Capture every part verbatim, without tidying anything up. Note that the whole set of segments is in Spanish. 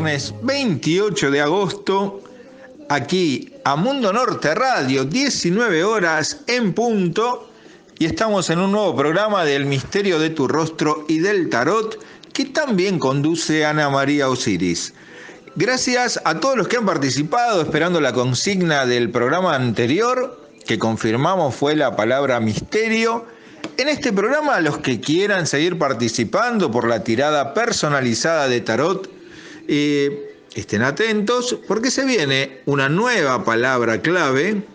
viernes veintiocho de agosto, aquí a Mundo Norte Radio, diecinueve horas en punto, y estamos en un nuevo programa del Misterio de tu Rostro y del Tarot, que también conduce Ana María Osiris. Gracias a todos los que han participado, esperando la consigna del programa anterior, que confirmamos fue la palabra misterio. En este programa, los que quieran seguir participando por la tirada personalizada de tarot, eh, estén atentos, porque se viene una nueva palabra clave,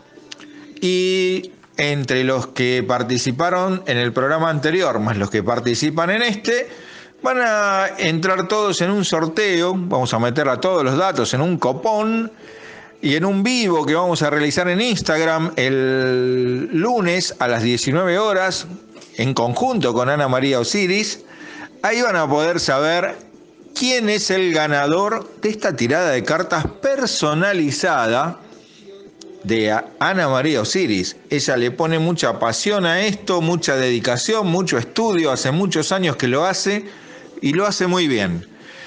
y entre los que participaron en el programa anterior, más los que participan en este, van a entrar todos en un sorteo. Vamos a meter a todos los datos en un copón y en un vivo que vamos a realizar en Instagram el lunes a las diecinueve horas, en conjunto con Ana María Osiris. Ahí van a poder saber quién es el ganador de esta tirada de cartas personalizada de Ana María Osiris. Ella le pone mucha pasión a esto, mucha dedicación, mucho estudio, hace muchos años que lo hace y lo hace muy bien.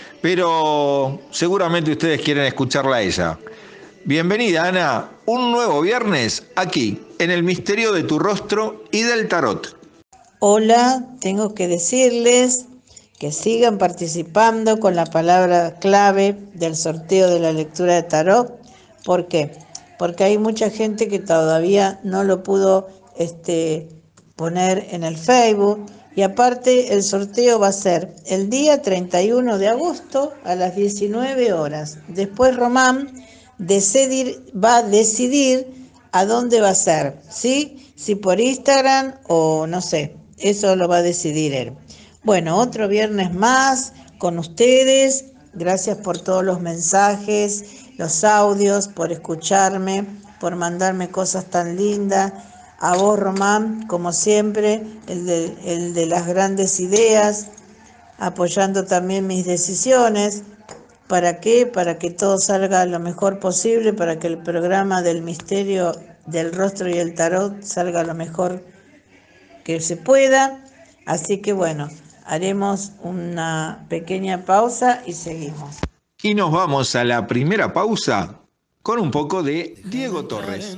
Pero seguramente ustedes quieren escucharla a ella. Bienvenida, Ana, un nuevo viernes aquí en el Misterio de tu Rostro y del Tarot. Hola, tengo que decirles que sigan participando con la palabra clave del sorteo de la lectura de tarot. ¿Por qué? Porque hay mucha gente que todavía no lo pudo este, poner en el Facebook. Y aparte el sorteo va a ser el día treinta y uno de agosto a las diecinueve horas. Después Román decidir, va a decidir a dónde va a ser, ¿sí? Si por Instagram o no sé, eso lo va a decidir él. Bueno, otro viernes más con ustedes. Gracias por todos los mensajes, los audios, por escucharme, por mandarme cosas tan lindas. A vos, Román, como siempre, el de, el de las grandes ideas, apoyando también mis decisiones. ¿Para qué? Para que todo salga lo mejor posible, para que el programa del Misterio del Rostro y el Tarot salga lo mejor que se pueda. Así que bueno, haremos una pequeña pausa y seguimos. Y nos vamos a la primera pausa con un poco de Diego Torres.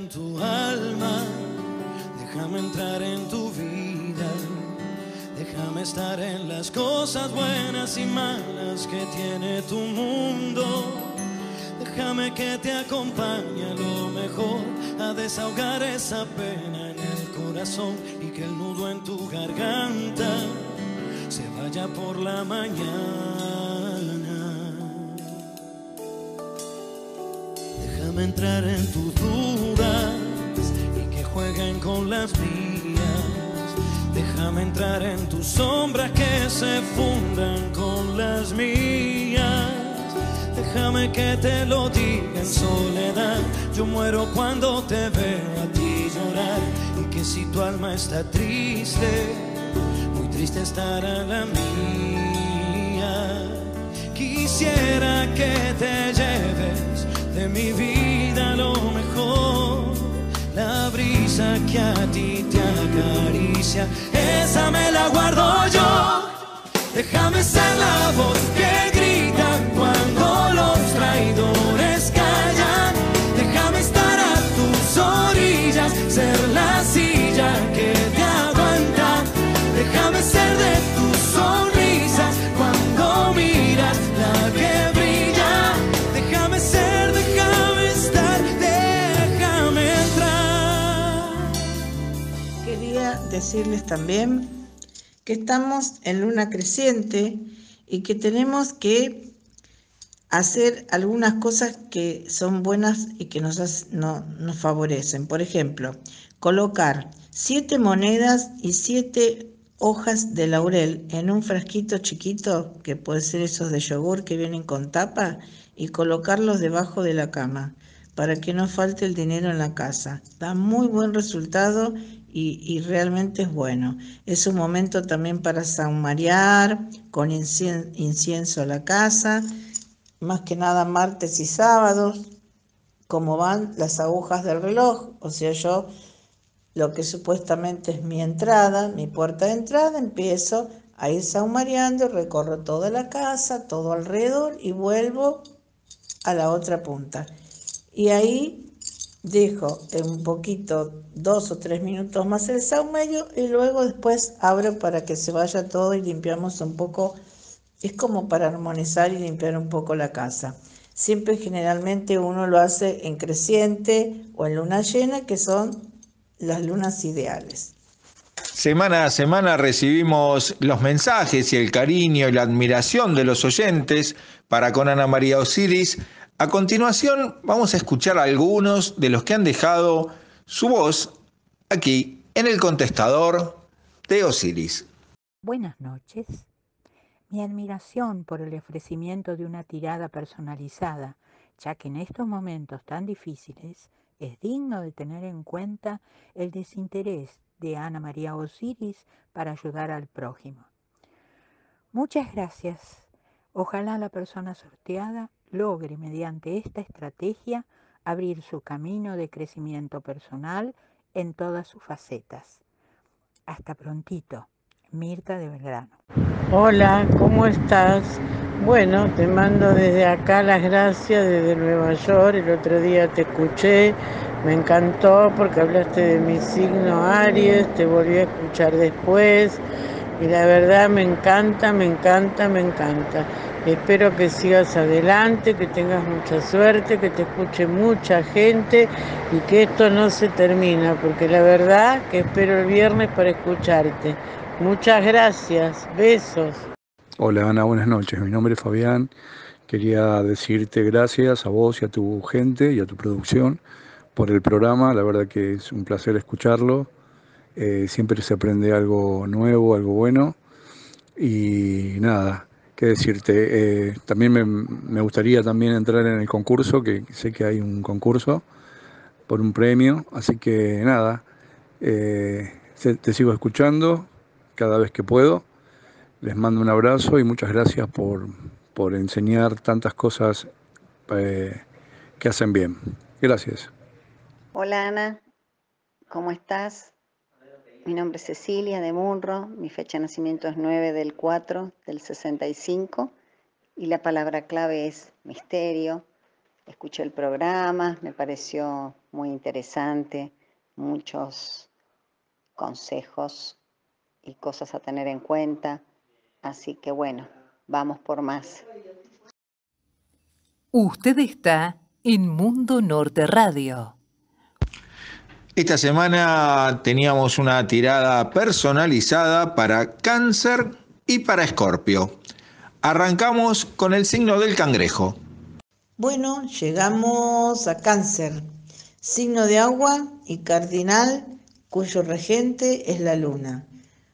Déjame entrar en tu vida, déjame estar en las cosas buenas y malas que tiene tu mundo. Déjame que te acompañe a lo mejor, a desahogar esa pena en el corazón y que el nudo en tu garganta se vaya por la mañana. Déjame entrar en tus dudas, jueguen con las mías. Déjame entrar en tus sombras que se fundan con las mías. Déjame que te lo diga en soledad. Yo muero cuando te veo a ti llorar. Y que si tu alma está triste, muy triste estará la mía. Quisiera que te lleves de mi vida lo mejor, la brisa que a ti te acaricia, esa me la guardo yo. Déjame ser la voz que grita cuando los traidores callan. Déjame estar a tus orillas, ser la silla que te aguanta. Déjame ser de tus sonrisas cuando miras la que brilla. Déjame ser, déjame estar, déjame entrar. Quería decirles también que estamos en luna creciente y que tenemos que hacer algunas cosas que son buenas y que nos, no, nos favorecen. Por ejemplo, colocar siete monedas y siete hojas de laurel en un frasquito chiquito, que puede ser esos de yogur que vienen con tapa, y colocarlos debajo de la cama para que no falte el dinero en la casa. Da muy buen resultado y, y realmente es bueno. Es un momento también para saumariar con incien, incienso a la casa, más que nada martes y sábados, como van las agujas del reloj. O sea, yo lo que supuestamente es mi entrada, mi puerta de entrada, empiezo a ir saumariando, recorro toda la casa, todo alrededor y vuelvo a la otra punta. Y ahí dejo un poquito, dos o tres minutos más el saumerio y luego después abro para que se vaya todo y limpiamos un poco. Es como para armonizar y limpiar un poco la casa. Siempre generalmente uno lo hace en creciente o en luna llena, que son las lunas ideales. Semana a semana recibimos los mensajes y el cariño y la admiración de los oyentes para con Ana María Osiris. A continuación vamos a escuchar algunos de los que han dejado su voz aquí en el contestador de Osiris. Buenas noches. Mi admiración por el ofrecimiento de una tirada personalizada, ya que en estos momentos tan difíciles es digno de tener en cuenta el desinterés de Ana María Osiris para ayudar al prójimo. Muchas gracias. Ojalá la persona sorteada logre mediante esta estrategia abrir su camino de crecimiento personal en todas sus facetas. Hasta prontito. Mirta de Belgrano. Hola, ¿cómo estás? Bueno, te mando desde acá las gracias desde Nueva York. El otro día te escuché, me encantó porque hablaste de mi signo Aries, te volví a escuchar después y la verdad me encanta, me encanta, me encanta. Espero que sigas adelante, que tengas mucha suerte, que te escuche mucha gente y que esto no se termina, porque la verdad que espero el viernes para escucharte. Muchas gracias, besos. Hola Ana, buenas noches, mi nombre es Fabián. Quería decirte gracias a vos y a tu gente y a tu producción por el programa, la verdad que es un placer escucharlo. Eh, siempre se aprende algo nuevo, algo bueno y nada, qué decirte. Eh, también me, me gustaría también entrar en el concurso, que sé que hay un concurso por un premio, así que nada, eh, te, te sigo escuchando cada vez que puedo. Les mando un abrazo y muchas gracias por, por enseñar tantas cosas eh, que hacen bien. Gracias. Hola Ana, ¿cómo estás? Mi nombre es Cecilia de Munro, mi fecha de nacimiento es nueve del cuatro del sesenta y cinco y la palabra clave es misterio. Escuché el programa, me pareció muy interesante, muchos consejos y cosas a tener en cuenta, así que bueno, vamos por más. Usted está en Mundo Norte Radio. Esta semana teníamos una tirada personalizada para Cáncer y para Escorpio. Arrancamos con el signo del cangrejo. Bueno, llegamos a Cáncer, signo de agua y cardinal cuyo regente es la luna.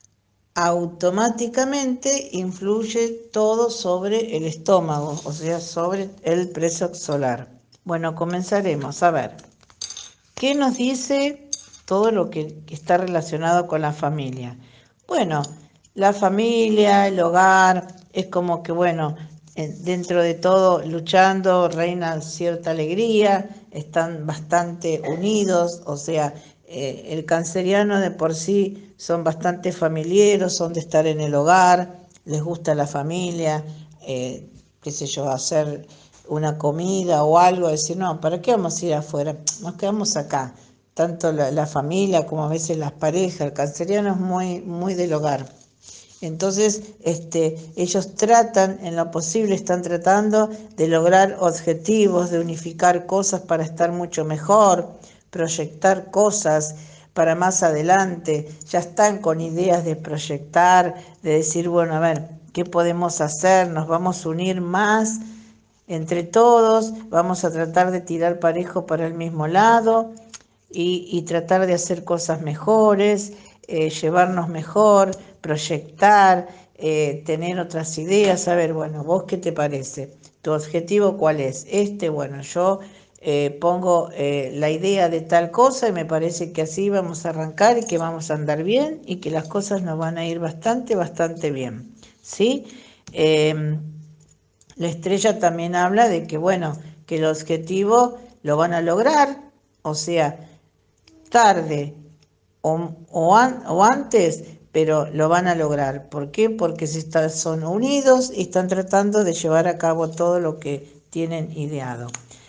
Automáticamente influye todo sobre el estómago, o sea, sobre el plexo solar. Bueno, comenzaremos a ver. ¿Qué nos dice todo lo que está relacionado con la familia? Bueno, la familia, el hogar, es como que, bueno, dentro de todo luchando, reina cierta alegría, están bastante unidos, o sea, eh, el canceriano de por sí son bastante familiares, son de estar en el hogar, les gusta la familia, eh, qué sé yo, hacer una comida o algo, decir, no, ¿para qué vamos a ir afuera? Nos quedamos acá. Tanto la, la familia como a veces las parejas, el canceriano es muy, muy del hogar. Entonces, este, ellos tratan, en lo posible están tratando de lograr objetivos, de unificar cosas para estar mucho mejor, proyectar cosas para más adelante. Ya están con ideas de proyectar, de decir, bueno, a ver, ¿qué podemos hacer? Nos vamos a unir más entre todos, vamos a tratar de tirar parejo para el mismo lado y, y tratar de hacer cosas mejores, eh, llevarnos mejor, proyectar, eh, tener otras ideas. A ver, bueno, ¿vos qué te parece? ¿Tu objetivo cuál es? Este, bueno, yo eh, pongo eh, la idea de tal cosa y me parece que así vamos a arrancar y que vamos a andar bien y que las cosas nos van a ir bastante, bastante bien, ¿sí? Eh, La estrella también habla de que, bueno, que el objetivo lo van a lograr, o sea, tarde o, o, an, o antes, pero lo van a lograr. ¿Por qué? Porque si están, son unidos y están tratando de llevar a cabo todo lo que tienen ideado.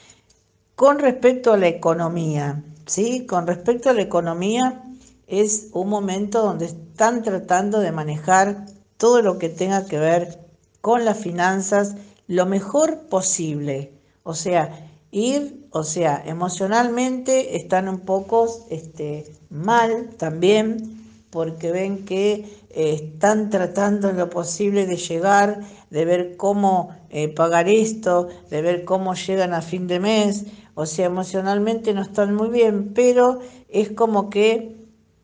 Con respecto a la economía, ¿sí? Con respecto a la economía, es un momento donde están tratando de manejar todo lo que tenga que ver con las finanzas lo mejor posible. O sea, ir, o sea, emocionalmente están un poco este, mal también, porque ven que eh, están tratando en lo posible de llegar, de ver cómo eh, pagar esto, de ver cómo llegan a fin de mes. O sea, emocionalmente no están muy bien, pero es como que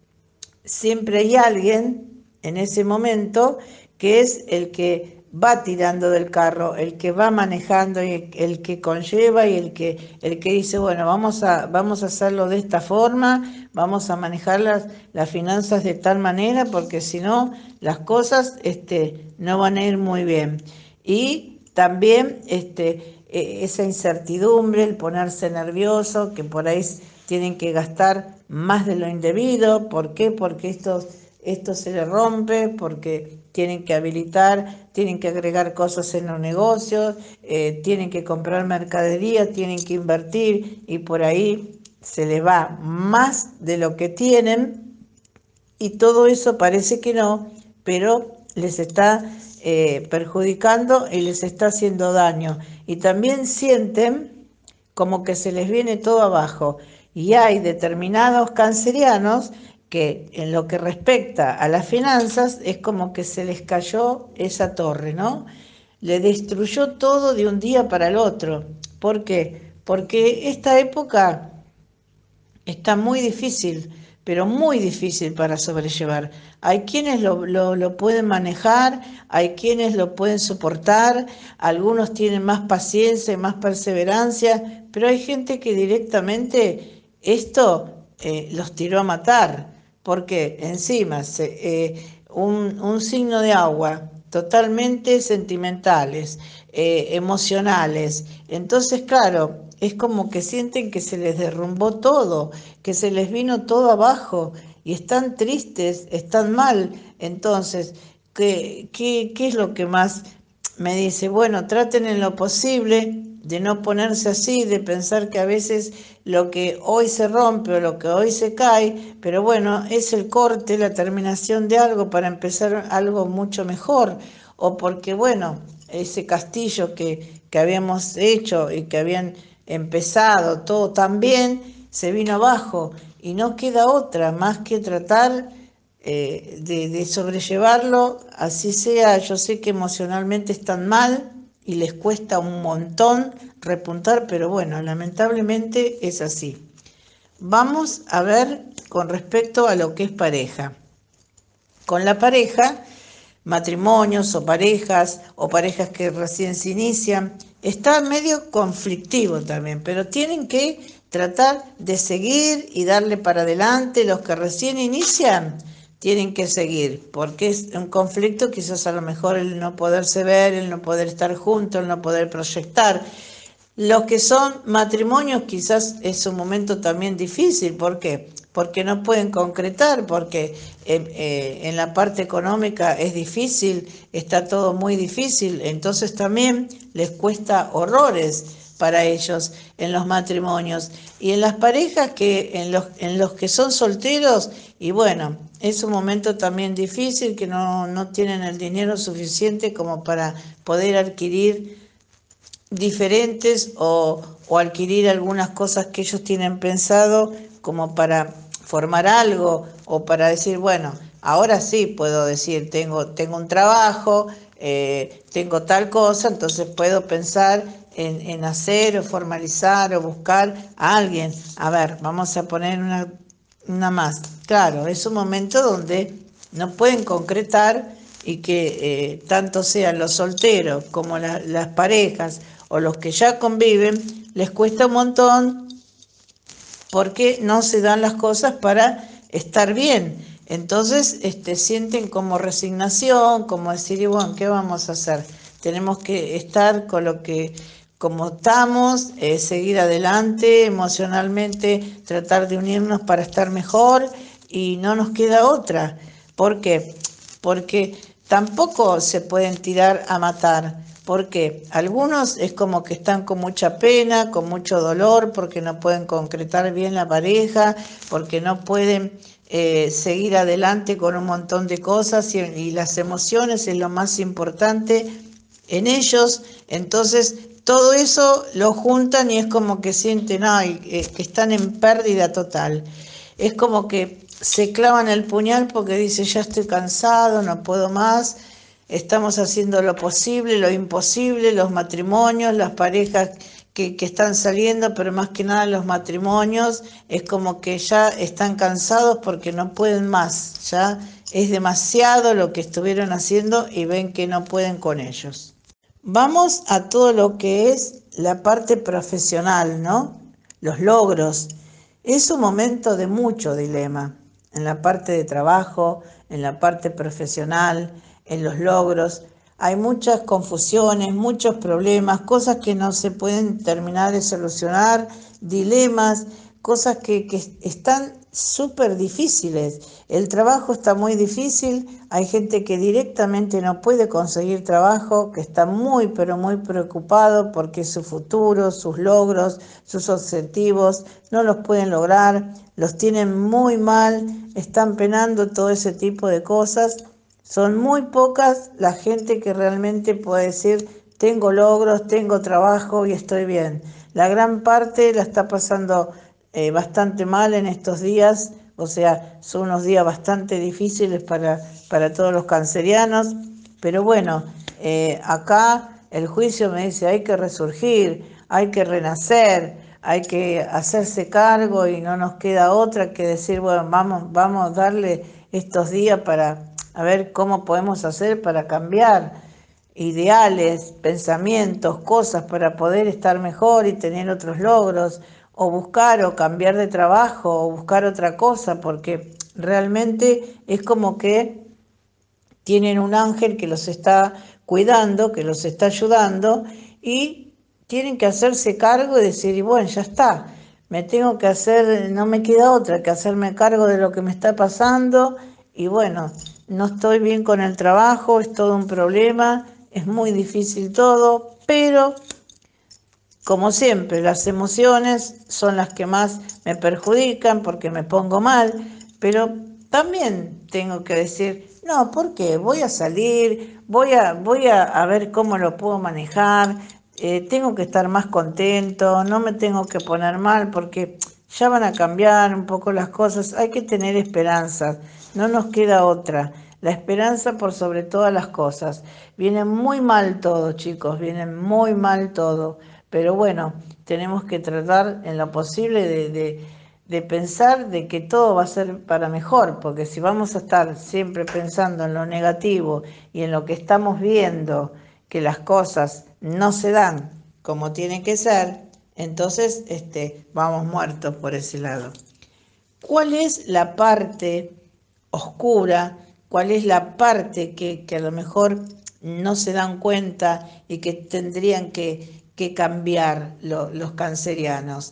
siempre hay alguien en ese momento que es el que va tirando del carro, el que va manejando y el que conlleva y el que el que dice, bueno, vamos a vamos a hacerlo de esta forma, vamos a manejar las, las finanzas de tal manera, porque si no las cosas este no van a ir muy bien. Y también este esa incertidumbre, el ponerse nervioso, que por ahí tienen que gastar más de lo indebido. ¿Por qué? Porque esto, esto se le rompe, porque tienen que habilitar, tienen que agregar cosas en los negocios, eh, tienen que comprar mercadería, tienen que invertir y por ahí se les va más de lo que tienen y todo eso parece que no, pero les está eh, perjudicando y les está haciendo daño. Y también sienten como que se les viene todo abajo. Y hay determinados cancerianos que en lo que respecta a las finanzas es como que se les cayó esa torre, ¿no? Le destruyó todo de un día para el otro. ¿Por qué? Porque esta época está muy difícil, pero muy difícil para sobrellevar. Hay quienes lo, lo, lo pueden manejar, hay quienes lo pueden soportar, algunos tienen más paciencia y más perseverancia, pero hay gente que directamente esto eh, los tiró a matar, porque encima se, eh, un, un signo de agua, totalmente sentimentales, eh, emocionales. Entonces, claro, es como que sienten que se les derrumbó todo, que se les vino todo abajo y están tristes, están mal. Entonces, ¿qué, qué, qué es lo que más me dice? Bueno, traten en lo posible de no ponerse así, de pensar que a veces lo que hoy se rompe o lo que hoy se cae, pero bueno, es el corte, la terminación de algo para empezar algo mucho mejor, o porque bueno, ese castillo que, que habíamos hecho y que habían empezado todo tan bien, se vino abajo y no queda otra más que tratar eh, de, de sobrellevarlo, así sea. Yo sé que emocionalmente están mal y les cuesta un montón repuntar, pero bueno, lamentablemente es así. Vamos a ver con respecto a lo que es pareja. Con la pareja, matrimonios o parejas o parejas que recién se inician, está medio conflictivo también, pero tienen que tratar de seguir y darle para adelante. Los que recién inician tienen que seguir, porque es un conflicto, quizás a lo mejor el no poderse ver, el no poder estar juntos, el no poder proyectar. Los que son matrimonios quizás es un momento también difícil. ¿Por qué? Porque no pueden concretar, porque eh, eh, en la parte económica es difícil, está todo muy difícil, entonces también les cuesta horrores para ellos en los matrimonios. Y en las parejas que en los, en los que son solteros, y bueno, es un momento también difícil, que no, no tienen el dinero suficiente como para poder adquirir diferentes o, o adquirir algunas cosas que ellos tienen pensado como para formar algo o para decir, bueno, ahora sí puedo decir, tengo, tengo un trabajo, eh, tengo tal cosa, entonces puedo pensar en, en hacer o formalizar o buscar a alguien. A ver, vamos a poner una, una más. Claro, es un momento donde no pueden concretar y que eh, tanto sean los solteros como la, las parejas o los que ya conviven, les cuesta un montón porque no se dan las cosas para estar bien. Entonces este, sienten como resignación, como decir, y bueno, ¿qué vamos a hacer? Tenemos que estar con lo que, como estamos, eh, seguir adelante emocionalmente, tratar de unirnos para estar mejor y no nos queda otra. ¿Por qué? Porque tampoco se pueden tirar a matar, Porque algunos es como que están con mucha pena, con mucho dolor, porque no pueden concretar bien la pareja, porque no pueden eh, seguir adelante con un montón de cosas y, y las emociones es lo más importante en ellos. Entonces todo eso lo juntan y es como que sienten ay, eh, que están en pérdida total. Es como que se clavan el puñal porque dicen ya estoy cansado, no puedo más. Estamos haciendo lo posible, lo imposible, los matrimonios, las parejas que, que están saliendo, pero más que nada los matrimonios, es como que ya están cansados porque no pueden más, ya es demasiado lo que estuvieron haciendo y ven que no pueden con ellos. Vamos a todo lo que es la parte profesional, ¿no? Los logros. Es un momento de mucho dilema en la parte de trabajo, en la parte profesional, en los logros. Hay muchas confusiones, muchos problemas, cosas que no se pueden terminar de solucionar, dilemas, cosas que, que están súper difíciles. El trabajo está muy difícil, hay gente que directamente no puede conseguir trabajo, que está muy pero muy preocupado porque su futuro, sus logros, sus objetivos no los pueden lograr, los tienen muy mal, están penando todo ese tipo de cosas. Son muy pocas la gente que realmente puede decir tengo logros, tengo trabajo y estoy bien. La gran parte la está pasando eh, bastante mal en estos días, o sea, son unos días bastante difíciles para, para todos los cancerianos, pero bueno, eh, acá el juicio me dice hay que resurgir, hay que renacer, hay que hacerse cargo y no nos queda otra que decir, bueno, vamos, vamos a darle estos días para a ver cómo podemos hacer para cambiar ideales, pensamientos, cosas para poder estar mejor y tener otros logros, o buscar o cambiar de trabajo o buscar otra cosa, porque realmente es como que tienen un ángel que los está cuidando, que los está ayudando y tienen que hacerse cargo y decir, y bueno, ya está, me tengo que hacer, no me queda otra que hacerme cargo de lo que me está pasando y bueno, no estoy bien con el trabajo, es todo un problema, es muy difícil todo, pero como siempre, las emociones son las que más me perjudican porque me pongo mal, pero también tengo que decir, no, ¿por qué? Voy a salir, voy a, voy a, a ver cómo lo puedo manejar, eh, tengo que estar más contento, no me tengo que poner mal porque ya van a cambiar un poco las cosas, hay que tener esperanza, no nos queda otra. La esperanza por sobre todas las cosas. Viene muy mal todo, chicos, viene muy mal todo. Pero bueno, tenemos que tratar en lo posible de, de, de pensar de que todo va a ser para mejor, porque si vamos a estar siempre pensando en lo negativo y en lo que estamos viendo, que las cosas no se dan como tienen que ser, entonces este, vamos muertos por ese lado. ¿Cuál es la parte oscura? ¿Cuál es la parte que, que a lo mejor no se dan cuenta y que tendrían que, que cambiar lo, los cancerianos?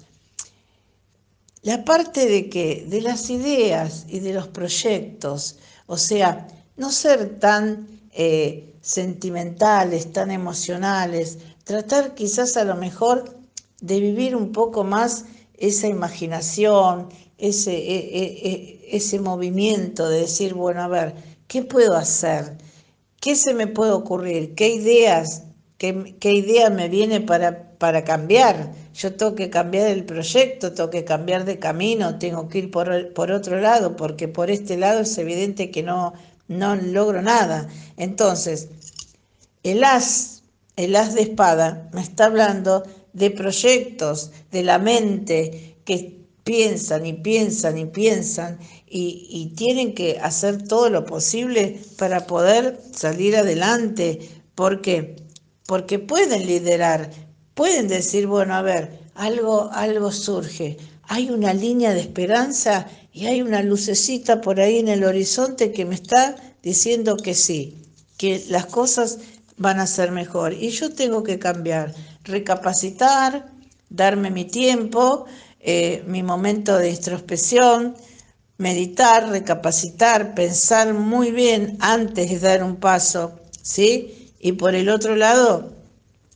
La parte de que de las ideas y de los proyectos, o sea, no ser tan eh, sentimentales, tan emocionales, tratar quizás a lo mejor de vivir un poco más esa imaginación, ese, e, e, ese movimiento de decir, bueno, a ver, ¿qué puedo hacer? ¿Qué se me puede ocurrir? ¿Qué ideas, qué, qué idea me viene para, para cambiar? Yo tengo que cambiar el proyecto, tengo que cambiar de camino, tengo que ir por, por otro lado, porque por este lado es evidente que no, no logro nada. Entonces, el as, el as de espada me está hablando de proyectos, de la mente que piensan y piensan y piensan y, y tienen que hacer todo lo posible para poder salir adelante. ¿Por qué? Porque pueden liderar, pueden decir, bueno, a ver, algo, algo surge, hay una línea de esperanza y hay una lucecita por ahí en el horizonte que me está diciendo que sí, que las cosas van a ser mejor y yo tengo que cambiar, recapacitar, darme mi tiempo, eh, mi momento de introspección, meditar, recapacitar, pensar muy bien antes de dar un paso, ¿sí? Y por el otro lado,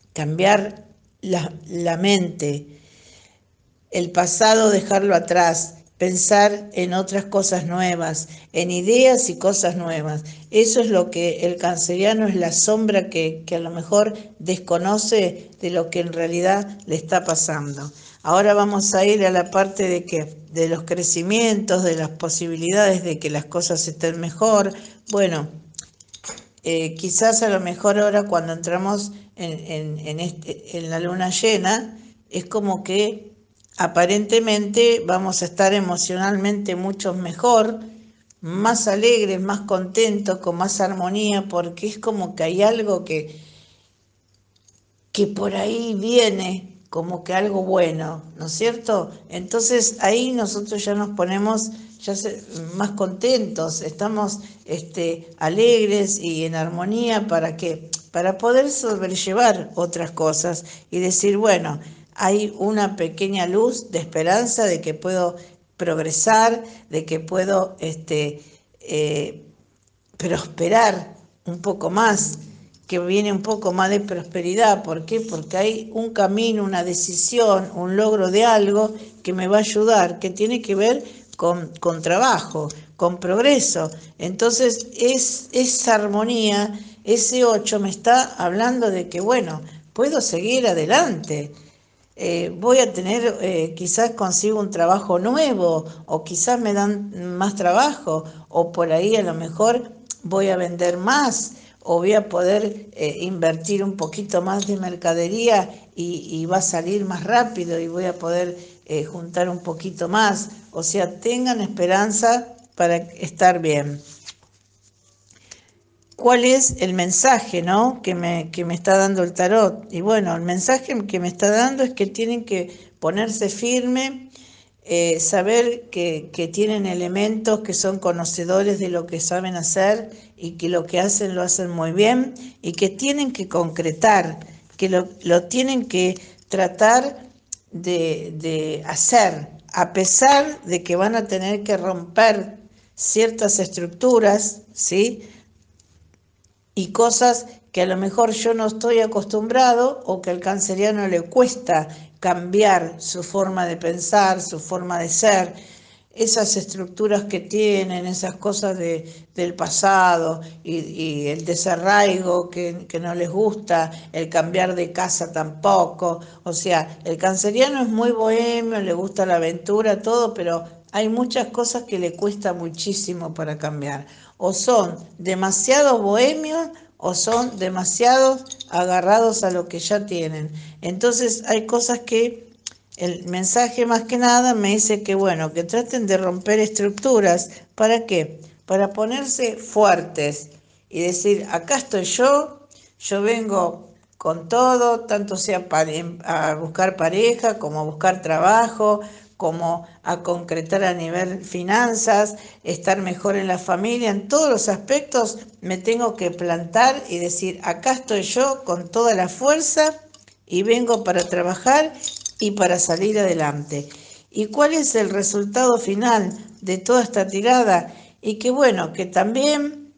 cambiar la, la mente, el pasado dejarlo atrás, pensar en otras cosas nuevas, en ideas y cosas nuevas. Eso es lo que el canceriano es la sombra que, que a lo mejor desconoce de lo que en realidad le está pasando. Ahora vamos a ir a la parte de que de los crecimientos, de las posibilidades de que las cosas estén mejor. Bueno, eh, quizás a lo mejor ahora cuando entramos en, en, en, este, en la luna llena, es como que aparentemente vamos a estar emocionalmente mucho mejor, más alegres, más contentos, con más armonía, porque es como que hay algo que, que por ahí viene, como que algo bueno, ¿no es cierto? Entonces ahí nosotros ya nos ponemos ya se, más contentos, estamos este, alegres y en armonía para que, para poder sobrellevar otras cosas y decir, bueno, hay una pequeña luz de esperanza de que puedo progresar, de que puedo este, eh, prosperar un poco más, que viene un poco más de prosperidad. ¿Por qué? Porque hay un camino, una decisión, un logro de algo que me va a ayudar, que tiene que ver con, con trabajo, con progreso. Entonces, es, esa armonía, ese ocho me está hablando de que, bueno, puedo seguir adelante. Eh, voy a tener, eh, quizás consigo un trabajo nuevo, o quizás me dan más trabajo, o por ahí a lo mejor voy a vender más, o voy a poder eh, invertir un poquito más de mercadería y, y va a salir más rápido y voy a poder eh, juntar un poquito más. O sea, tengan esperanza para estar bien. ¿Cuál es el mensaje, ¿no? que, me, que me está dando el tarot? Y bueno, el mensaje que me está dando es que tienen que ponerse firme, eh, saber que, que tienen elementos que son conocedores de lo que saben hacer y que lo que hacen lo hacen muy bien y que tienen que concretar, que lo, lo tienen que tratar de, de hacer, a pesar de que van a tener que romper ciertas estructuras, ¿sí? Y cosas que a lo mejor yo no estoy acostumbrado o que al canceriano le cuesta cambiar su forma de pensar, su forma de ser, esas estructuras que tienen, esas cosas de, del pasado y, y el desarraigo que, que no les gusta, el cambiar de casa tampoco. O sea, el canceriano es muy bohemio, le gusta la aventura, todo, pero hay muchas cosas que le cuesta muchísimo para cambiar. O son demasiado bohemios o son demasiado agarrados a lo que ya tienen. Entonces hay cosas que el mensaje más que nada me dice que bueno, que traten de romper estructuras. ¿Para qué? Para ponerse fuertes y decir, acá estoy yo, yo vengo con todo, tanto sea a buscar pareja como a buscar trabajo, como a concretar a nivel finanzas, estar mejor en la familia, en todos los aspectos me tengo que plantar y decir, acá estoy yo con toda la fuerza y vengo para trabajar y para salir adelante. ¿Y cuál es el resultado final de toda esta tirada? Y que bueno, que también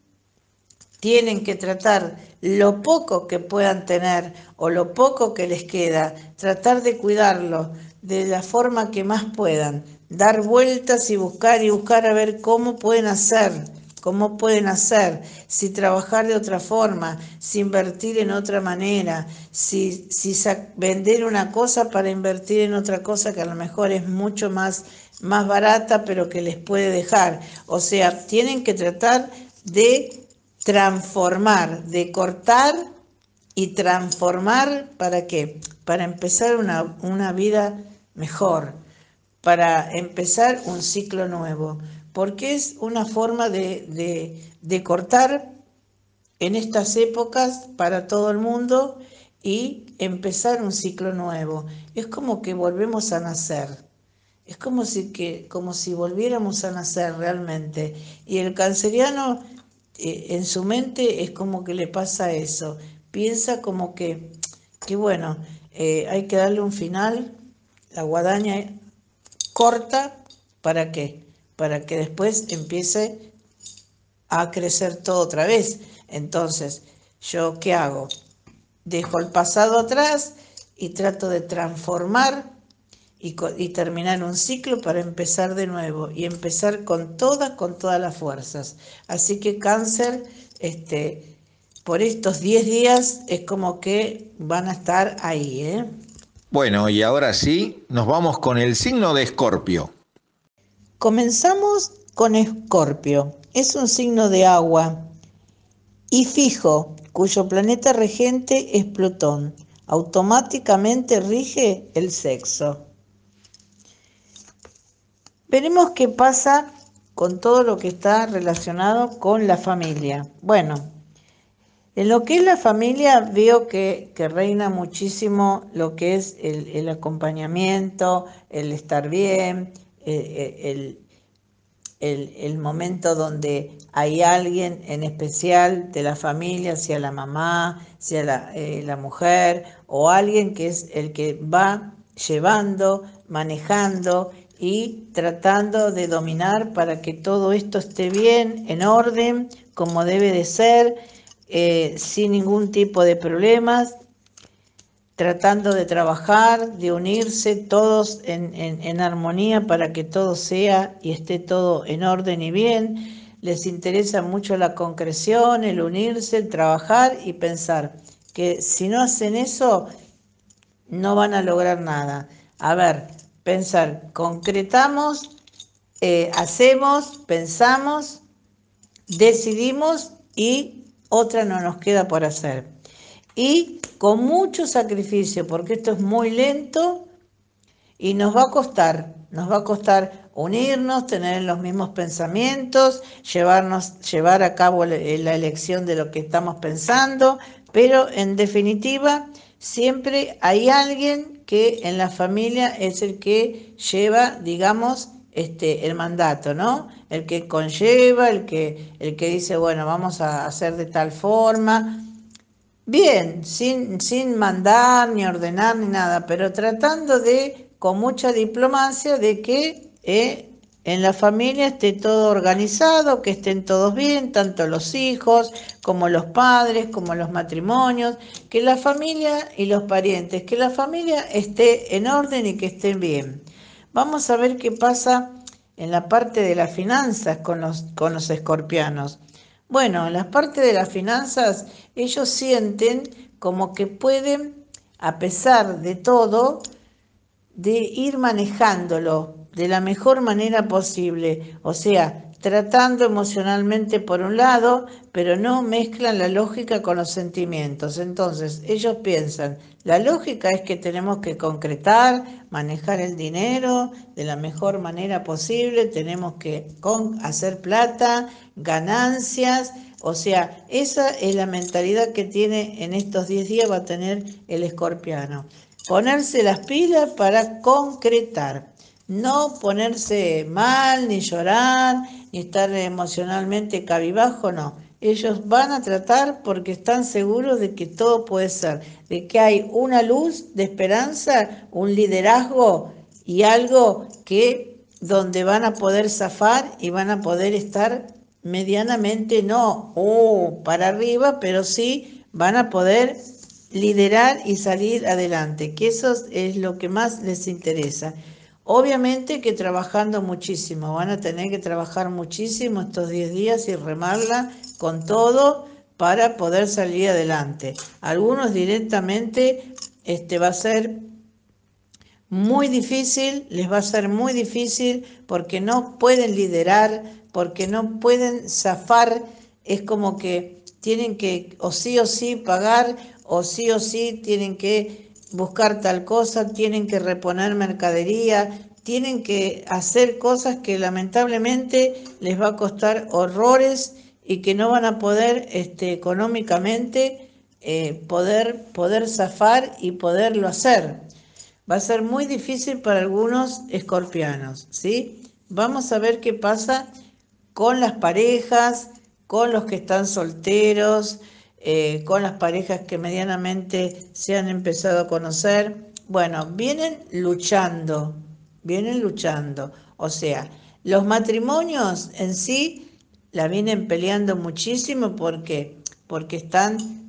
tienen que tratar lo poco que puedan tener o lo poco que les queda, tratar de cuidarlo de la forma que más puedan, dar vueltas y buscar y buscar a ver cómo pueden hacer, cómo pueden hacer, si trabajar de otra forma, si invertir en otra manera, si, si vender una cosa para invertir en otra cosa que a lo mejor es mucho más, más barata pero que les puede dejar. O sea, tienen que tratar de transformar, de cortar y transformar. ¿Para qué? Para empezar una, una vida mejor, para empezar un ciclo nuevo, porque es una forma de, de, de cortar en estas épocas para todo el mundo y empezar un ciclo nuevo. Es como que volvemos a nacer, es como si, que, como si volviéramos a nacer realmente. Y el canceriano eh, en su mente es como que le pasa eso, piensa como que, que bueno, eh, hay que darle un final, la guadaña corta, ¿para qué? Para que después empiece a crecer todo otra vez. Entonces, ¿yo qué hago? dejo el pasado atrás y trato de transformar y, y terminar un ciclo para empezar de nuevo y empezar con todas, con todas las fuerzas. Así que Cáncer, este, por estos diez días es como que van a estar ahí, ¿eh? Bueno, y ahora sí, nos vamos con el signo de Escorpio. Comenzamos con Escorpio. Es un signo de agua y fijo, cuyo planeta regente es Plutón. Automáticamente rige el sexo. Veremos qué pasa con todo lo que está relacionado con la familia. Bueno, en lo que es la familia veo que, que reina muchísimo lo que es el, el acompañamiento, el estar bien, el, el, el, el momento donde hay alguien en especial de la familia, sea la mamá, sea la, eh, la mujer, o alguien que es el que va llevando, manejando y tratando de dominar para que todo esto esté bien, en orden, como debe de ser, eh, sin ningún tipo de problemas, tratando de trabajar, de unirse todos en, en, en armonía para que todo sea y esté todo en orden y bien. Les interesa mucho la concreción, el unirse, el trabajar y pensar que si no hacen eso, no van a lograr nada. A ver, pensar, concretamos, eh, hacemos, pensamos, decidimos y otra no nos queda por hacer. Y con mucho sacrificio, porque esto es muy lento y nos va a costar, nos va a costar unirnos, tener los mismos pensamientos, llevarnos, llevar a cabo la elección de lo que estamos pensando, pero en definitiva siempre hay alguien que en la familia es el que lleva, digamos, este, el mandato, ¿no? El que conlleva, el que, el que dice, bueno, vamos a hacer de tal forma. Bien, sin, sin mandar, ni ordenar, ni nada, pero tratando de, con mucha diplomacia, de que eh, en la familia esté todo organizado, que estén todos bien, tanto los hijos, como los padres, como los matrimonios, que la familia y los parientes, que la familia esté en orden y que estén bien. Vamos a ver qué pasa en la parte de las finanzas con los, con los escorpianos. Bueno, en la parte de las finanzas, ellos sienten como que pueden, a pesar de todo, de ir manejándolo de la mejor manera posible. O sea, tratando emocionalmente por un lado, pero no mezclan la lógica con los sentimientos. Entonces, ellos piensan, la lógica es que tenemos que concretar, manejar el dinero de la mejor manera posible, tenemos que hacer plata, ganancias, o sea, esa es la mentalidad que tiene en estos diez días, va a tener el escorpiano. Ponerse las pilas para concretar, no ponerse mal, ni llorar, ni estar emocionalmente cabizbajo, no. Ellos van a tratar porque están seguros de que todo puede ser, de que hay una luz de esperanza, un liderazgo y algo que donde van a poder zafar y van a poder estar medianamente, no oh, para arriba, pero sí van a poder liderar y salir adelante, que eso es lo que más les interesa. Obviamente que trabajando muchísimo, van a tener que trabajar muchísimo estos diez días y remarla con todo para poder salir adelante. Algunos directamente este, va a ser muy difícil, les va a ser muy difícil porque no pueden liderar, porque no pueden zafar, es como que tienen que o sí o sí pagar, o sí o sí tienen que buscar tal cosa, tienen que reponer mercadería, tienen que hacer cosas que lamentablemente les va a costar horrores y que no van a poder este, económicamente eh, poder, poder zafar y poderlo hacer. Va a ser muy difícil para algunos escorpianos, ¿sí? Vamos a ver qué pasa con las parejas, con los que están solteros, eh, con las parejas que medianamente se han empezado a conocer. Bueno, vienen luchando, vienen luchando. O sea, los matrimonios en sí la vienen peleando muchísimo porque, porque están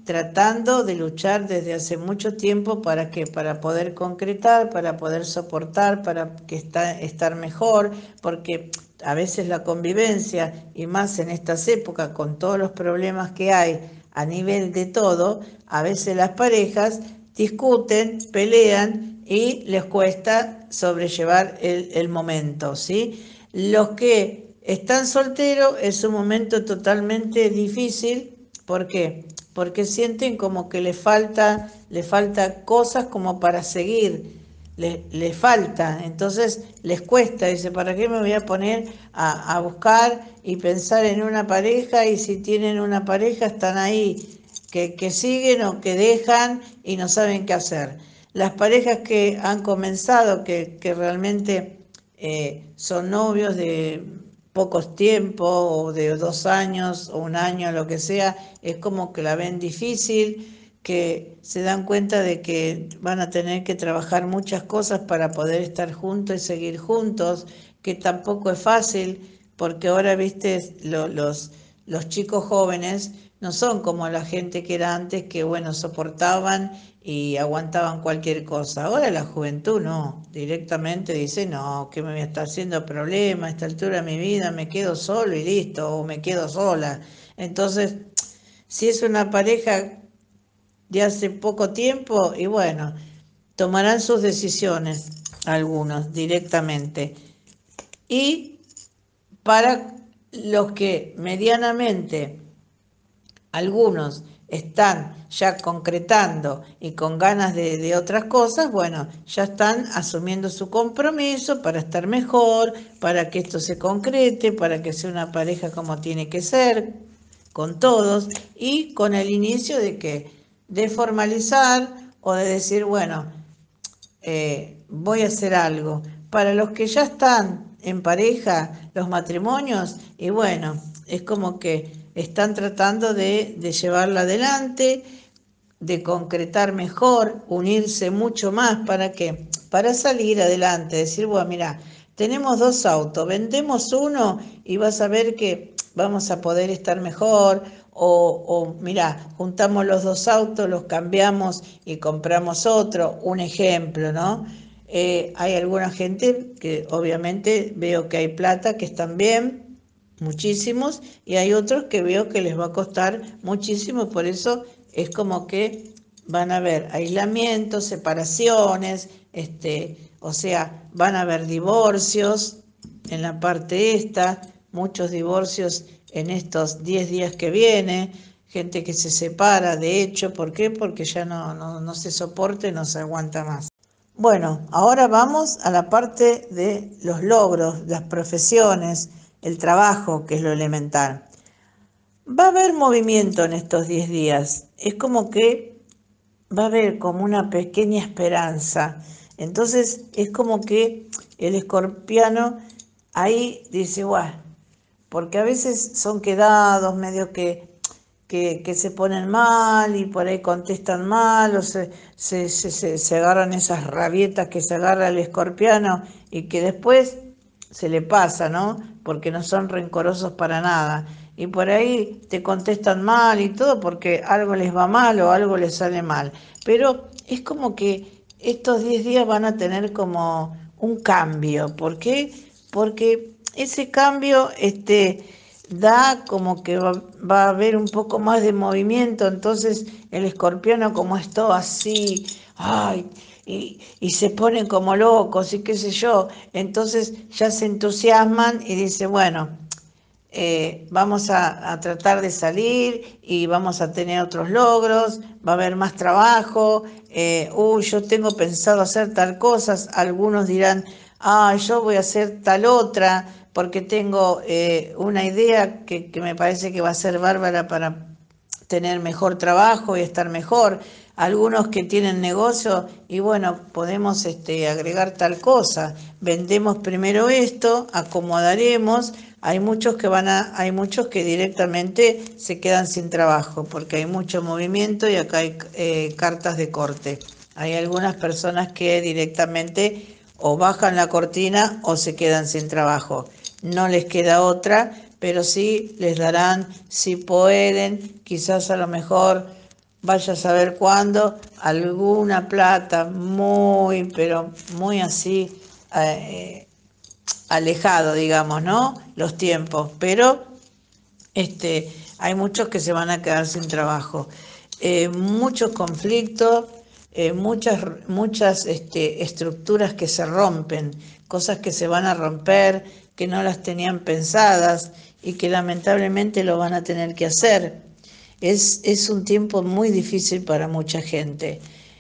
tratando de luchar desde hace mucho tiempo para que para poder concretar, para poder soportar, para que está, estar mejor, porque a veces la convivencia, y más en estas épocas con todos los problemas que hay a nivel de todo, a veces las parejas discuten, pelean y les cuesta sobrellevar el, el momento, ¿sí? Los que están solteros es un momento totalmente difícil. ¿Por qué? Porque sienten como que le falta, le falta cosas como para seguir, le, le falta, entonces les cuesta, dice, ¿para qué me voy a poner a, a buscar y pensar en una pareja? Y si tienen una pareja están ahí, que, que siguen o que dejan y no saben qué hacer. Las parejas que han comenzado, que, que realmente eh, son novios de pocos tiempos, o de dos años, o un año, lo que sea, es como que la ven difícil, que se dan cuenta de que van a tener que trabajar muchas cosas para poder estar juntos y seguir juntos, que tampoco es fácil, porque ahora, viste, lo, los, los chicos jóvenes no son como la gente que era antes, que bueno, soportaban y aguantaban cualquier cosa. Ahora la juventud no, directamente dice, no, ¿qué me voy a estar haciendo problema? A esta altura de mi vida me quedo solo y listo, o me quedo sola. Entonces, si es una pareja de hace poco tiempo, y bueno, tomarán sus decisiones, algunos directamente. Y para los que medianamente, algunos están ya concretando y con ganas de, de otras cosas, bueno, ya están asumiendo su compromiso para estar mejor, para que esto se concrete, para que sea una pareja como tiene que ser, con todos, y con el inicio de que, de formalizar o de decir, bueno, eh, voy a hacer algo. Para los que ya están en pareja, los matrimonios, y bueno, es como que están tratando de, de llevarla adelante, de concretar mejor, unirse mucho más. ¿Para qué? Para salir adelante, decir, bueno, mira, tenemos dos autos, vendemos uno y vas a ver que vamos a poder estar mejor, o, o mira, juntamos los dos autos, los cambiamos y compramos otro, un ejemplo, ¿no? Eh, hay alguna gente que obviamente veo que hay plata, que están bien, muchísimos, y hay otros que veo que les va a costar muchísimo, por eso es como que van a haber aislamientos, separaciones, este, o sea, van a haber divorcios en la parte esta, muchos divorcios en estos diez días que viene, gente que se separa, de hecho, ¿por qué? Porque ya no, no, no se soporta y no se aguanta más. Bueno, ahora vamos a la parte de los logros, las profesiones, el trabajo, que es lo elemental. Va a haber movimiento en estos diez días, es como que va a haber como una pequeña esperanza. Entonces es como que el escorpiano ahí dice, guau, porque a veces son quedados, medio que, que, que se ponen mal y por ahí contestan mal, o se, se, se, se, se agarran esas rabietas que se agarra el escorpiano y que después se le pasa, ¿no? Porque no son rencorosos para nada. Y por ahí te contestan mal y todo porque algo les va mal o algo les sale mal. Pero es como que estos diez días van a tener como un cambio. ¿Por qué? Porque ese cambio este, da como que va, va a haber un poco más de movimiento. Entonces el escorpiano, como es todo así, ay, y, y se ponen como locos y qué sé yo, entonces ya se entusiasman y dicen, bueno, eh, vamos a, a tratar de salir y vamos a tener otros logros, va a haber más trabajo, eh, uy, yo tengo pensado hacer tal cosas, algunos dirán, ah, yo voy a hacer tal otra, porque tengo eh, una idea que, que me parece que va a ser bárbara para tener mejor trabajo y estar mejor. Algunos que tienen negocio y bueno, podemos este, agregar tal cosa, vendemos primero esto, acomodaremos. Hay muchos que van a, hay muchos que directamente se quedan sin trabajo porque hay mucho movimiento y acá hay eh, cartas de corte. Hay algunas personas que directamente o bajan la cortina o se quedan sin trabajo. No les queda otra, pero sí les darán, si pueden, quizás a lo mejor vaya a saber cuándo, alguna plata muy, pero muy así, eh, alejado, digamos, ¿no? Los tiempos, pero este, hay muchos que se van a quedar sin trabajo. Eh, muchos conflictos, eh, muchas, muchas este, estructuras que se rompen, cosas que se van a romper, que no las tenían pensadas y que lamentablemente lo van a tener que hacer. Es, es un tiempo muy difícil para mucha gente.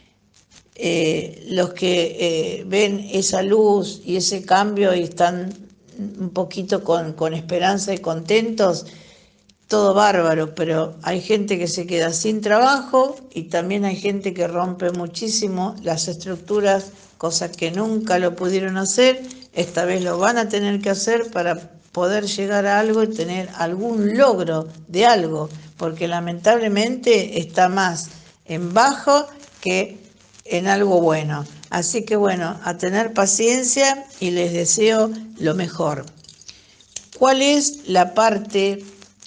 Eh, los que eh, ven esa luz y ese cambio y están un poquito con, con esperanza y contentos, todo bárbaro, pero hay gente que se queda sin trabajo y también hay gente que rompe muchísimo las estructuras, cosas que nunca lo pudieron hacer, esta vez lo van a tener que hacer para poder llegar a algo y tener algún logro de algo, porque lamentablemente está más en bajo que en algo bueno. Así que bueno, a tener paciencia y les deseo lo mejor. ¿Cuál es la parte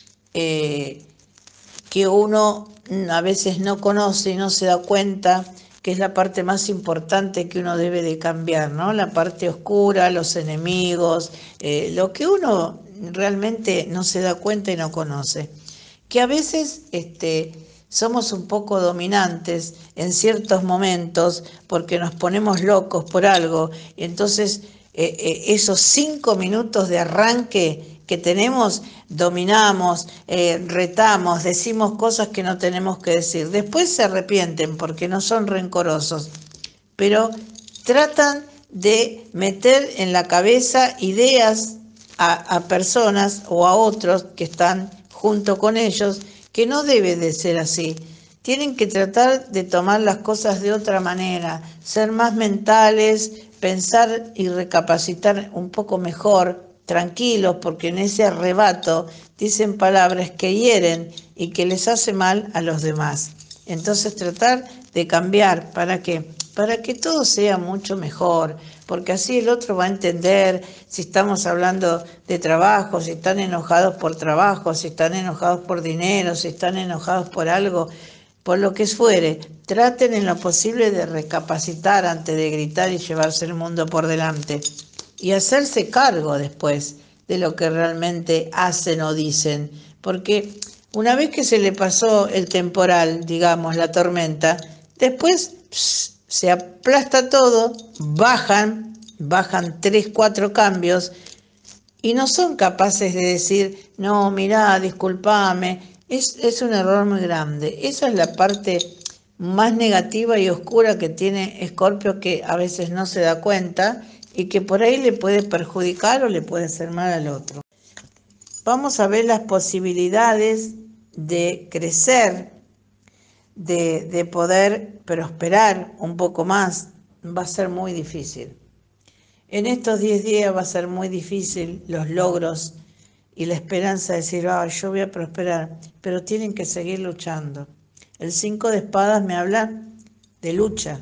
eh, que uno a veces no conoce y no se da cuenta, que es la parte más importante que uno debe de cambiar, ¿no? La parte oscura, los enemigos, eh, lo que uno realmente no se da cuenta y no conoce? Que a veces este, somos un poco dominantes en ciertos momentos porque nos ponemos locos por algo, y entonces eh, eh, esos cinco minutos de arranque que tenemos, dominamos, eh, retamos, decimos cosas que no tenemos que decir. Después se arrepienten porque no son rencorosos, pero tratan de meter en la cabeza ideas a, a personas o a otros que están junto con ellos, que no debe de ser así. Tienen que tratar de tomar las cosas de otra manera, ser más mentales, pensar y recapacitar un poco mejor, tranquilos, porque en ese arrebato dicen palabras que hieren y que les hace mal a los demás. Entonces tratar de cambiar, ¿para qué? Para que todo sea mucho mejor, porque así el otro va a entender si estamos hablando de trabajo, si están enojados por trabajo, si están enojados por dinero, si están enojados por algo, por lo que fuere. Traten en lo posible de recapacitar antes de gritar y llevarse el mundo por delante. Y hacerse cargo después de lo que realmente hacen o dicen. Porque una vez que se le pasó el temporal, digamos, la tormenta, después pss, se aplasta todo, bajan, bajan tres, cuatro cambios y no son capaces de decir, no, mirá, discúlpame. Es, es un error muy grande. Esa es la parte más negativa y oscura que tiene Escorpio, que a veces no se da cuenta y que por ahí le puede perjudicar o le puede hacer mal al otro. Vamos a ver las posibilidades de crecer, de, de poder prosperar un poco más. Va a ser muy difícil. En estos diez días va a ser muy difícil los logros y la esperanza de decir, ah, yo voy a prosperar, pero tienen que seguir luchando. El cinco de espadas me habla de lucha.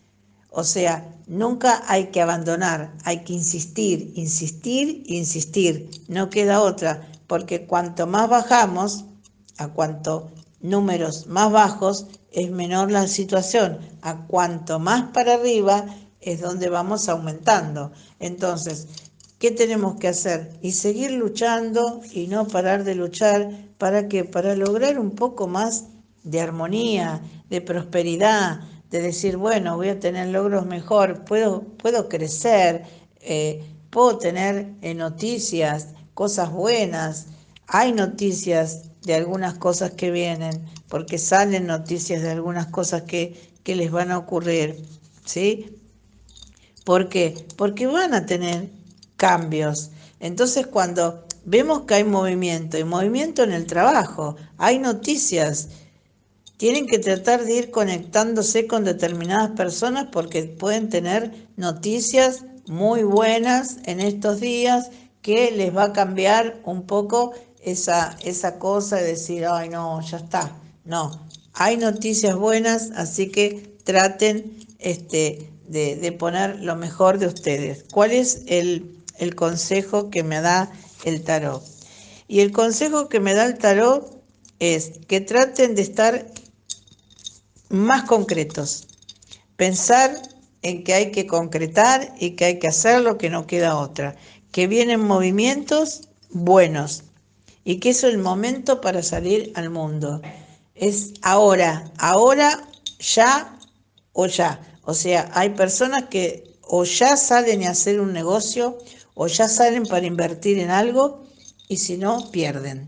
O sea, nunca hay que abandonar, hay que insistir, insistir, insistir. No queda otra, porque cuanto más bajamos, a cuanto números más bajos, es menor la situación. A cuanto más para arriba, es donde vamos aumentando. Entonces, ¿qué tenemos que hacer? Y seguir luchando y no parar de luchar. ¿Para qué? Para lograr un poco más de armonía, de prosperidad, de decir, bueno, voy a tener logros mejor, puedo, puedo crecer, eh, puedo tener eh, noticias, cosas buenas. Hay noticias de algunas cosas que vienen, porque salen noticias de algunas cosas que, que les van a ocurrir, ¿sí? ¿Por qué? Porque van a tener cambios. Entonces, cuando vemos que hay movimiento, y movimiento en el trabajo, hay noticias, tienen que tratar de ir conectándose con determinadas personas porque pueden tener noticias muy buenas en estos días que les va a cambiar un poco esa, esa cosa de decir, ay no, ya está. No, hay noticias buenas, así que traten este, de, de poner lo mejor de ustedes. ¿Cuál es el, el consejo que me da el tarot? Y el consejo que me da el tarot es que traten de estar más concretos. Pensar en que hay que concretar y que hay que hacerlo, que no queda otra. Que vienen movimientos buenos y que es el momento para salir al mundo. Es ahora, ahora, ya o ya. O sea, hay personas que o ya salen a hacer un negocio o ya salen para invertir en algo y si no, pierden.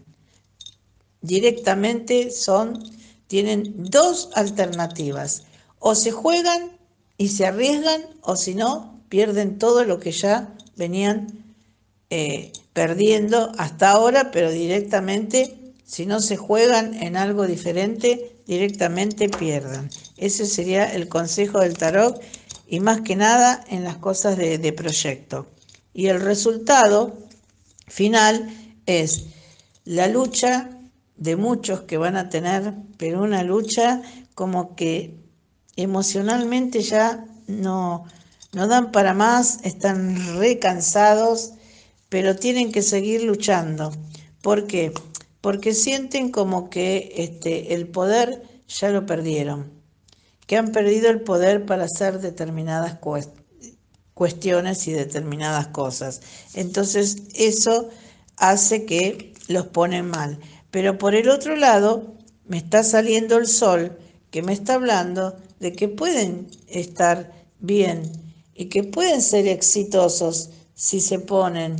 Directamente son, tienen dos alternativas. O se juegan y se arriesgan o si no, pierden todo lo que ya venían eh, perdiendo hasta ahora, pero directamente, si no se juegan en algo diferente, directamente pierdan. Ese sería el consejo del tarot y más que nada en las cosas de, de proyecto. Y el resultado final es la lucha de muchos que van a tener, pero una lucha como que emocionalmente ya no, no dan para más, están re cansados, pero tienen que seguir luchando. ¿Por qué? Porque sienten como que este, el poder ya lo perdieron, que han perdido el poder para hacer determinadas cuestiones y determinadas cosas. Entonces eso hace que los ponen mal. Pero por el otro lado, me está saliendo el sol que me está hablando de que pueden estar bien y que pueden ser exitosos si se ponen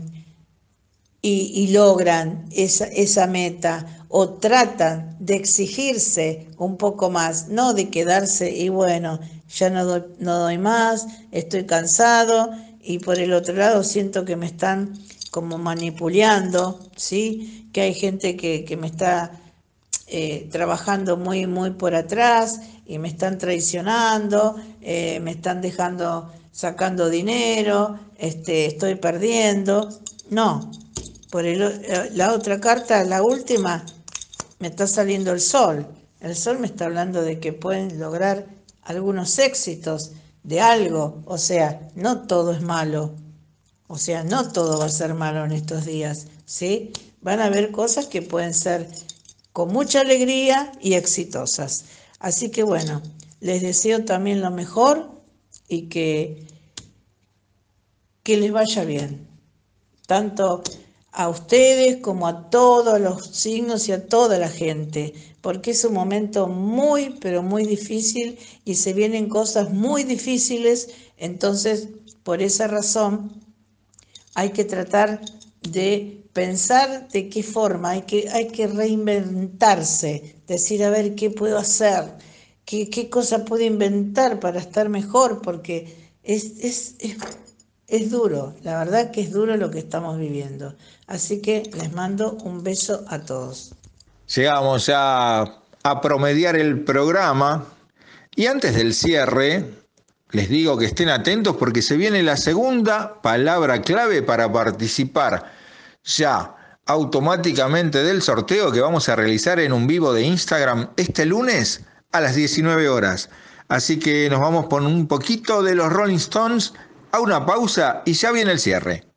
y, y logran esa, esa meta o tratan de exigirse un poco más, no de quedarse y bueno, ya no doy, no doy más, estoy cansado y por el otro lado siento que me están como manipulando, ¿sí? Que hay gente que, que me está eh, trabajando muy, muy por atrás y me están traicionando, eh, me están dejando, sacando dinero, este, estoy perdiendo. No, por el, la otra carta, la última, me está saliendo el sol. El sol me está hablando de que pueden lograr algunos éxitos de algo, o sea, no todo es malo. O sea, no todo va a ser malo en estos días, ¿sí? Van a haber cosas que pueden ser con mucha alegría y exitosas. Así que bueno, les deseo también lo mejor y que, que les vaya bien. Tanto a ustedes como a todos los signos y a toda la gente, porque es un momento muy, pero muy difícil y se vienen cosas muy difíciles, entonces por esa razón hay que tratar de pensar de qué forma, hay que, hay que reinventarse, decir, a ver, ¿qué puedo hacer? ¿Qué, qué cosa puedo inventar para estar mejor? Porque es, es, es, es duro, la verdad que es duro lo que estamos viviendo. Así que les mando un beso a todos. Llegamos a, a promediar el programa y antes del cierre les digo que estén atentos porque se viene la segunda palabra clave para participar ya automáticamente del sorteo que vamos a realizar en un vivo de Instagram este lunes a las diecinueve horas. Así que nos vamos por un poquito de los Rolling Stones a una pausa y ya viene el cierre.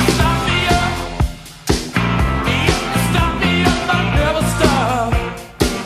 Stop me up, I'll never stop.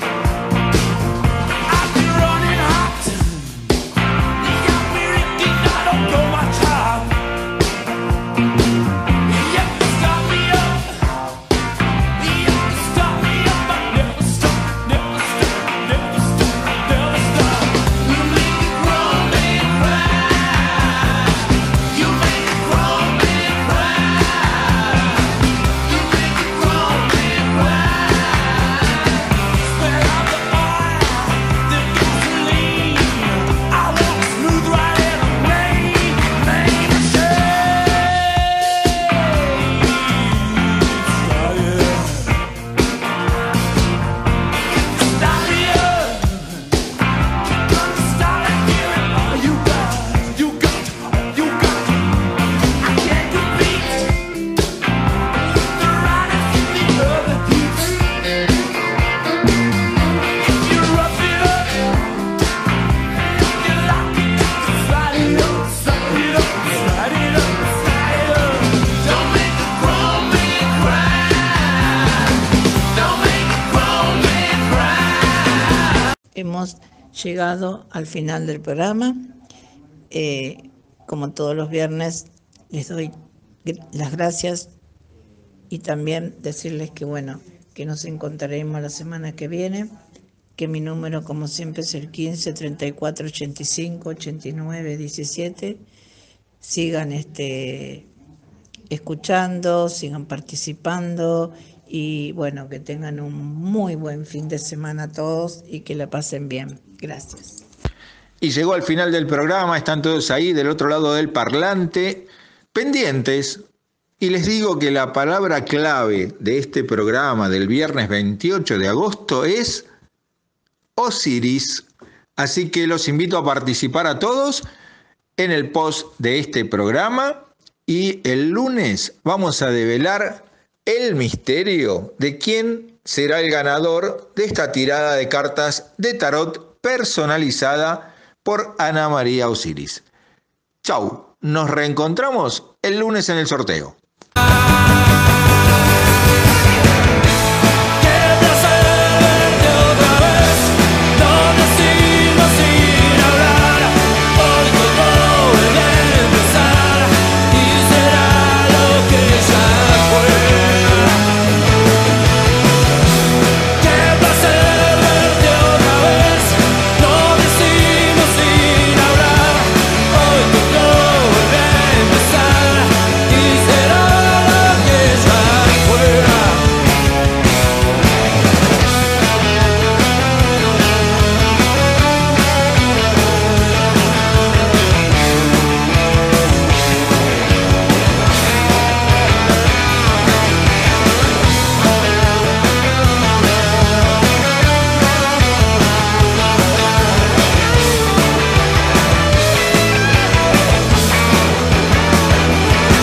hemos llegado al final del programa. Eh, como todos los viernes, les doy las gracias y también decirles que, bueno, que nos encontraremos la semana que viene, que mi número, como siempre, es el quince, treinta y cuatro, ochenta y cinco, ochenta y nueve, diecisiete. Sigan este, escuchando, sigan participando y, bueno, que tengan un muy buen fin de semana todos y que la pasen bien. Gracias. Y llegó al final del programa, están todos ahí del otro lado del parlante, pendientes. Y les digo que la palabra clave de este programa del viernes veintiocho de agosto es Osiris. Así que los invito a participar a todos en el post de este programa y el lunes vamos a develar el misterio de quién será el ganador de esta tirada de cartas de tarot personalizada por Ana María Osiris. Chau, nos reencontramos el lunes en el sorteo.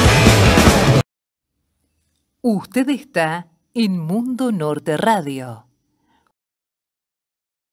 Usted está en Mundo Norte Radio.